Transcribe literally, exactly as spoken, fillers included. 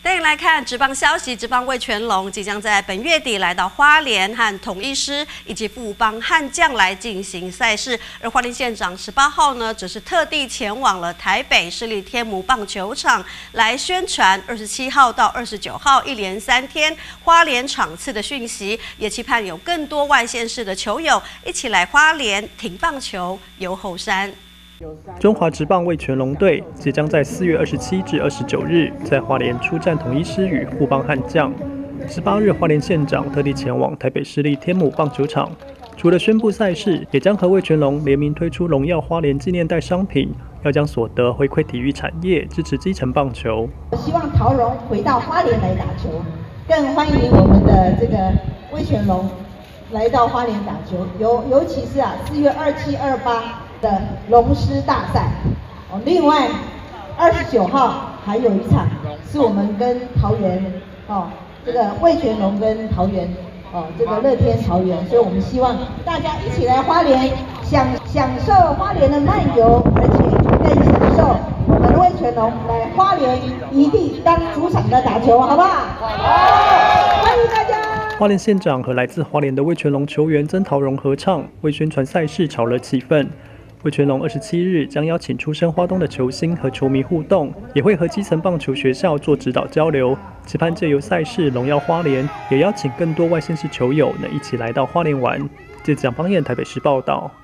带你来看职棒消息，职棒味全龙即将在本月底来到花莲和统一狮以及富邦悍将来进行赛事，而花莲县长十八号呢，则是特地前往了台北市立天母棒球场来宣传二十七号到二十九号一连三天花莲场次的讯息，也期盼有更多外县市的球友一起来花莲挺棒球、游后山。 中华职棒味全龙队即将在四月二十七至二十九日在花莲出战统一狮与富邦悍将。十八日，花莲县长特地前往台北市立天母棒球场，除了宣布赛事，也将和味全龙联名推出荣耀花莲纪念袋商品，要将所得回馈体育产业，支持基层棒球。 我希望陶荣回到花莲来打球，更欢迎我们的这个味全龙来到花莲打球，尤尤其是啊，四月二七、二八。的龙狮大赛哦，另外二十九号还有一场是我们跟桃园哦，这个味全龙跟桃园哦，这个乐天桃园，所以我们希望大家一起来花莲享享受花莲的漫游，而且更享受我们的味全龙来花莲一地当主场的打球，好不好？好，欢迎大家。 花莲县长和来自花莲的味全龙球员曾陶荣合唱，为宣传赛事炒热气氛。味全龙二十七日将邀请出身花东的球星和球迷互动，也会和基层棒球学校做指导交流，期盼借由赛事荣耀花莲，也邀请更多外县市球友能一起来到花莲玩。记者蒋邦彦台北市报道。